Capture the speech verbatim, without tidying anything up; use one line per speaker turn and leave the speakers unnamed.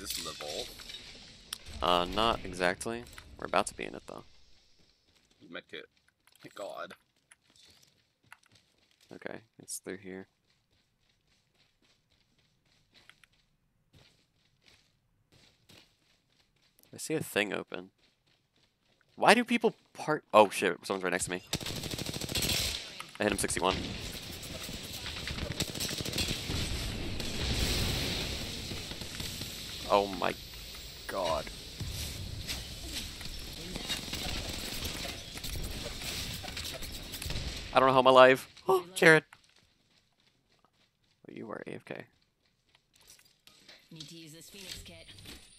this in the vault?
Uh, not exactly. We're about to be in it though.
Medkit. Thank God.
Okay, it's through here. I see a thing open. Why do people park? Oh shit, someone's right next to me. I hit him sixty-one. Oh my god. I don't know how I'm alive. Oh, Jared. Oh, you are A F K.
Need to use this Phoenix kit.